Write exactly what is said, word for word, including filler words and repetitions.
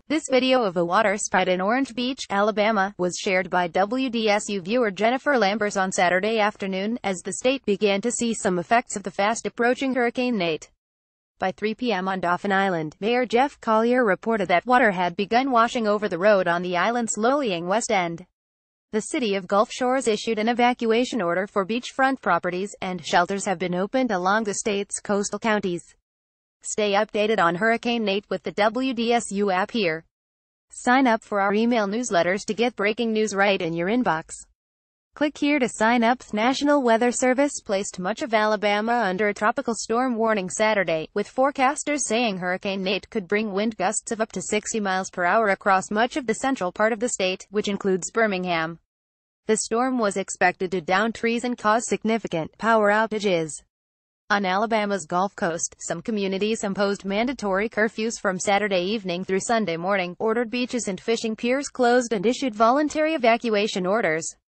This video of a waterspout in Orange Beach, Alabama, was shared by W D S U viewer Jennifer Lambers on Saturday afternoon, as the state began to see some effects of the fast-approaching Hurricane Nate. By three p m on Dauphin Island, Mayor Jeff Collier reported that water had begun washing over the road on the island's low-lying west end. The city of Gulf Shores issued an evacuation order for beachfront properties, and shelters have been opened along the state's coastal counties. Stay updated on Hurricane Nate with the W D S U app here. Sign up for our email newsletters to get breaking news right in your inbox. Click here to sign up. National Weather Service placed much of Alabama under a tropical storm warning Saturday, with forecasters saying Hurricane Nate could bring wind gusts of up to sixty miles per hour across much of the central part of the state, which includes Birmingham. The storm was expected to down trees and cause significant power outages. On Alabama's Gulf Coast, some communities imposed mandatory curfews from Saturday evening through Sunday morning, ordered beaches and fishing piers closed, and issued voluntary evacuation orders.